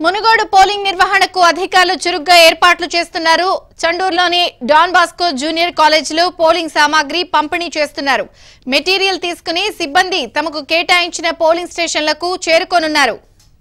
Munugode polling నిర్వహణకు అధికారులు చురుగ్గా ఏర్పాట్లు చేస్తున్నారు. చండూరులోని డాన్ బాస్కో జూనియర్ కాలేజీలో పోలింగ్ సామాగ్రి పంపిణీ చేస్తున్నారు. మెటీరియల్ తీసుకుని సిబ్బంది తమకు కేటాయించిన పోలింగ్ స్టేషన్లకు చేరుకోనున్నారు.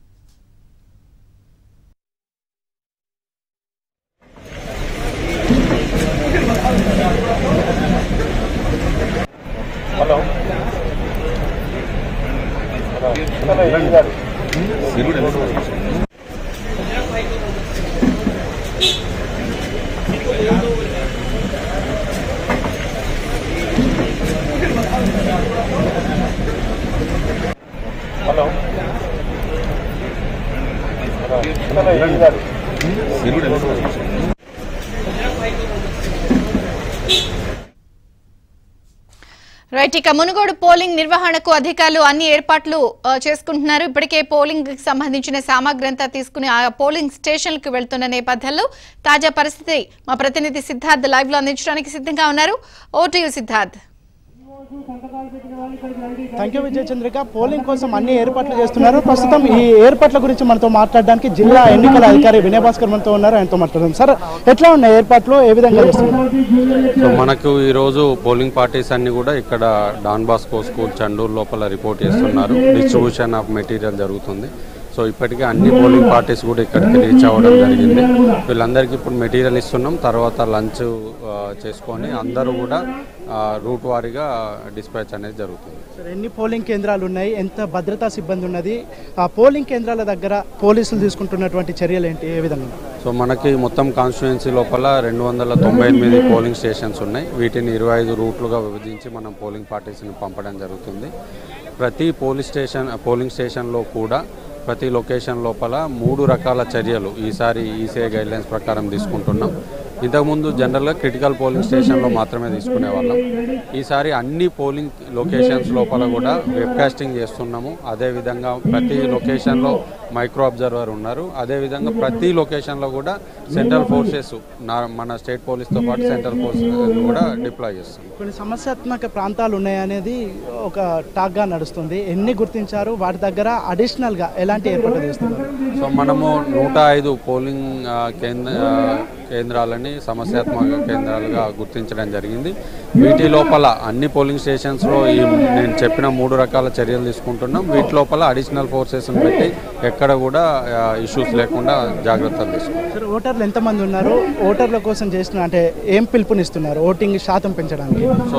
రైట్, ఇక మునుగోడు పోలింగ్ నిర్వహణకు అధికారులు అన్ని ఏర్పాట్లు చేసుకుంటున్నారు. ఇప్పటికే పోలింగ్ కి సంబంధించిన సామాగ్రి అంతా తీసుకుని ఆ పోలింగ్ స్టేషన్లకు వెళ్తున్న నేపథ్యంలో తాజా పరిస్థితి మా ప్రతినిధి సిద్ధార్థ్ లైవ్ లో అందించడానికి సిద్ధంగా ఉన్నారు. Over to you Siddharth. Thank you Vijaya Chandrika. Polling కోసం అన్ని ఏర్పాట్లు చేస్తున్నారు. ప్రస్తుతం ఈ ఏర్పాట్ల గురించి మనతో మాట్లాడడానికి జిల్లా ఎన్నికల అధికారి వినయ్ భాస్కర్ మనతో ఉన్నారు. ఆయనతో మాట్లాడదాం. సార్, ఎట్లా ఉన్నాయి ఏర్పాట్లు, ఏ విధంగా చేస్తున్నారు? సో మనకు ఈరోజు పోలింగ్ పార్టీస్ అన్ని కూడా ఇక్కడ డాన్ బాస్కో స్కూల్ చండూరు లోపల రిపోర్ట్ చేస్తున్నారు. డిస్ట్రిబ్యూషన్ ఆఫ్ మెటీరియల్ జరుగుతుంది. సో ఇప్పటికే అన్ని పోలింగ్ పార్టీస్ కూడా ఇక్కడికి రీచ్ అవ్వడం జరిగింది. వీళ్ళందరికీ ఇప్పుడు మెటీరియల్ ఇస్తున్నాం. తర్వాత లంచ్ చేసుకొని అందరూ కూడా రూట్ వారీగా డిస్పాచ్ అనేది జరుగుతుంది. సార్, ఎన్ని పోలింగ్ కేంద్రాలు ఉన్నాయి, ఎంత భద్రతా సిబ్బంది ఉన్నది, ఆ పోలింగ్ కేంద్రాల దగ్గర పోలీసులు తీసుకుంటున్నటువంటి చర్యలు ఏంటి, ఏ విధంగా? సో మనకి మొత్తం కాన్స్టిట్యుయెన్సీ లోపల 298 పోలింగ్ స్టేషన్స్ ఉన్నాయి. వీటిని 25 రూట్లుగా విభజించి మనం పోలింగ్ పార్టీస్ని పంపడం జరుగుతుంది. ప్రతి పోలింగ్ స్టేషన్లో కూడా ప్రతి లొకేషన్ లోపల 3 రకాల చర్యలు ఈసారి ఈసీఐ గైడ్లైన్స్ ప్రకారం తీసుకుంటున్నాం. ఇంతకుముందు జనరల్గా క్రిటికల్ పోలింగ్ స్టేషన్లో మాత్రమే తీసుకునే వాళ్ళం. ఈసారి అన్ని పోలింగ్ లొకేషన్స్ లోపల కూడా వెబ్కాస్టింగ్ చేస్తున్నాము. అదేవిధంగా ప్రతి లొకేషన్లో మైక్రో అబ్జర్వర్ ఉన్నారు. అదేవిధంగా ప్రతి లొకేషన్లో కూడా సెంట్రల్ ఫోర్సెస్ మన స్టేట్ పోలీస్తో పాటు సెంట్రల్ ఫోర్సెస్ కూడా డిప్లాయ్ చేస్తున్నాం. కొన్ని సమస్యాత్మక ప్రాంతాలు ఉన్నాయనేది ఒక టాక్గా నడుస్తుంది. ఎన్ని గుర్తించారు, వాటి దగ్గర అడిషనల్గా ఎలాంటి ఏర్పాట్లు చేస్తున్నారు? సో మనము 105 పోలింగ్ కేంద్రాలని సమస్యాత్మక కేంద్రాలుగా గుర్తించడం జరిగింది. వీటి లోపల అన్ని పోలింగ్ స్టేషన్స్లో నేను చెప్పిన 3 రకాల చర్యలు తీసుకుంటున్నాం. వీటి లోపల అడిషనల్ ఫోర్సెస్ని పెట్టి ఎక్కడ కూడా ఇష్యూస్ లేకుండా జాగ్రత్తలు తీసుకుంటాం. సార్, ఓటర్లు ఎంతమంది ఉన్నారు? ఓటర్ల కోసం చేసిన అంటే ఏం పిలుపునిస్తున్నారు ఓటింగ్ శాతం పెంచడానికి? సో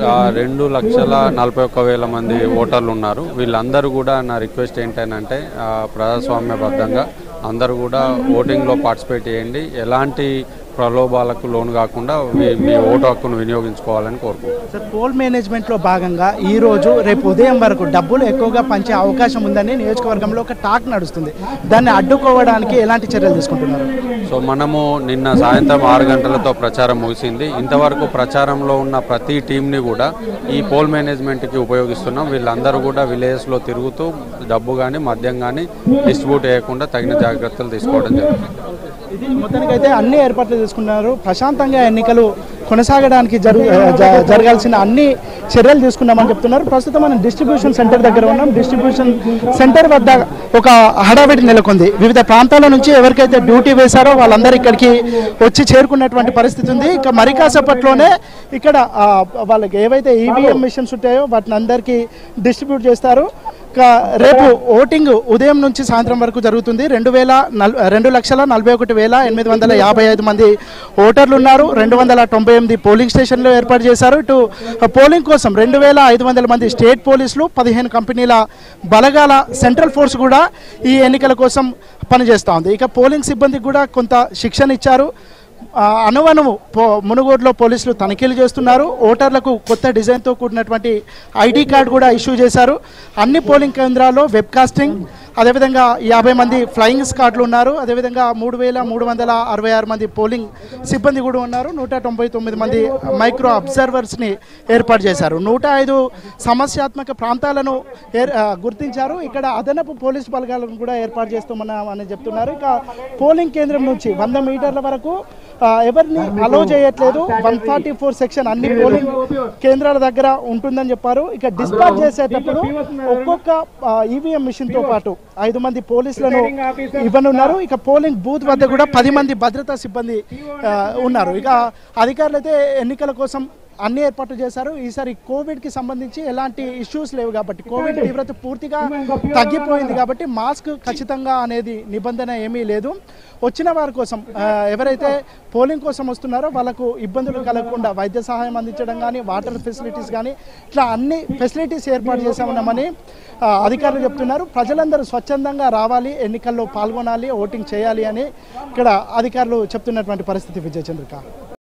2,41,000 మంది ఓటర్లు ఉన్నారు. వీళ్ళందరూ కూడా నా రిక్వెస్ట్ ఏంటంటే ప్రజాస్వామ్యబద్ధంగా అందరూ కూడా ఓటింగ్లో పార్టిసిపేట్ చేయండి. ఎలాంటి ప్రలోభాలకు లోను కాకుండా మీ ఓటు హక్కును వినియోగించుకోవాలని కోరుకుంటున్నాను. సార్, పోల్ మేనేజ్మెంట్లో భాగంగా ఈరోజు రేపు ఉదయం వరకు డబ్బులు ఎక్కువగా పంచే అవకాశం ఉందని నియోజకవర్గంలో ఒక టాక్ నడుస్తుంది. దాన్ని అడ్డుకోవడానికి ఎలాంటి చర్యలు తీసుకుంటున్నారు? సో మనము నిన్న సాయంత్రం 6 గంటలతో ప్రచారం ముగిసింది. ఇంతవరకు ప్రచారంలో ఉన్న ప్రతి టీంని కూడా ఈ పోల్ మేనేజ్మెంట్కి ఉపయోగిస్తున్నాం. వీళ్ళందరూ కూడా విలేజెస్లో తిరుగుతూ డబ్బు కానీ మద్యం కానీ డిస్ట్రిబ్యూట్ చేయకుండా తగిన జాగ్రత్తలు తీసుకోవడం జరుగుతుంది. ఇది మొత్తానికైతే అన్ని ఏర్పాట్లు తీసుకున్నారు. ప్రశాంతంగా ఎన్నికలు కొనసాగడానికి జరగాల్సిన అన్ని చర్యలు తీసుకున్నామని చెప్తున్నారు. ప్రస్తుతం మనం డిస్ట్రిబ్యూషన్ సెంటర్ దగ్గర ఉన్నాం. డిస్ట్రిబ్యూషన్ సెంటర్ వద్ద ఒక హడావిడి నెలకొంది. వివిధ ప్రాంతాల నుంచి ఎవరికైతే డ్యూటీ వేశారో వాళ్ళందరూ ఇక్కడికి వచ్చి చేరుకున్నటువంటి పరిస్థితి ఉంది. ఇక మరి కాసేపట్లోనే ఇక్కడ వాళ్ళకి ఏవైతే ఈవీఎం మిషన్స్ ఉంటాయో వాటిని అందరికీ డిస్ట్రిబ్యూట్ చేస్తారు. రేపు ఓటింగ్ ఉదయం నుంచి సాయంత్రం వరకు జరుగుతుంది. 2,41,855 మంది ఓటర్లు ఉన్నారు. 298 పోలింగ్ స్టేషన్లు ఏర్పాటు చేశారు. ఇటు పోలింగ్ కోసం 2,500 మంది స్టేట్ పోలీసులు, 15 కంపెనీల బలగాల సెంట్రల్ ఫోర్స్ కూడా ఈ ఎన్నికల కోసం పనిచేస్తూ ఉంది. ఇక పోలింగ్ సిబ్బందికి కూడా కొంత శిక్షణ ఇచ్చారు. అనువనువు మునుగోడులో పోలీసులు తనిఖీలు చేస్తున్నారు. ఓటర్లకు కొత్త డిజైన్తో కూడినటువంటి ఐడి కార్డు కూడా ఇష్యూ చేశారు. అన్ని పోలింగ్ కేంద్రాల్లో వెబ్కాస్టింగ్, అదేవిధంగా 50 మంది ఫ్లయింగ్ స్క్వాడ్లు ఉన్నారు. అదేవిధంగా 3,366 మంది పోలింగ్ సిబ్బంది కూడా ఉన్నారు. 199 మంది మైక్రో అబ్జర్వర్స్ని ఏర్పాటు చేశారు. 105 సమస్యాత్మక ప్రాంతాలను గుర్తించారు. ఇక్కడ అదనపు పోలీసు బలగాలను కూడా ఏర్పాటు చేస్తామని చెప్తున్నారు. ఇక పోలింగ్ కేంద్రం నుంచి 100 మీటర్ల వరకు ఎవరిని అలో చేయట్లేదు. 144 సెక్షన్ అన్ని పోలింగ్ కేంద్రాల దగ్గర ఉంటుందని చెప్పారు. ఇక డిస్పాచ్ చేసేటప్పుడు ఒక్కొక్క ఈవీఎం మిషన్తో పాటు 5 మంది పోలీసులను ఇవ్వనున్నారు. ఇక పోలింగ్ బూత్ వద్ద కూడా 10 మంది భద్రతా సిబ్బంది ఉన్నారు. ఇక అధికారులు అయితే ఎన్నికల కోసం అన్ని ఏర్పాట్లు చేశారు. ఈసారి కోవిడ్కి సంబంధించి ఎలాంటి ఇష్యూస్ లేవు కాబట్టి, కోవిడ్ తీవ్రత పూర్తిగా తగ్గిపోయింది కాబట్టి మాస్క్ ఖచ్చితంగా అనేది నిబంధన ఏమీ లేదు. వచ్చిన వారి కోసం ఎవరైతే పోలింగ్ కోసం వస్తున్నారో వాళ్ళకు ఇబ్బందులు కలగకుండా వైద్య సహాయం అందించడం కానీ, వాటర్ ఫెసిలిటీస్ కానీ, ఇట్లా అన్ని ఫెసిలిటీస్ ఏర్పాటు చేశామన్నామని అధికారులు చెప్తున్నారు. ప్రజలందరూ స్వచ్ఛందంగా రావాలి, ఎన్నికల్లో పాల్గొనాలి, ఓటింగ్ చేయాలి అని ఇక్కడ అధికారులు చెప్తున్నటువంటి పరిస్థితి. విజయచంద్రిక.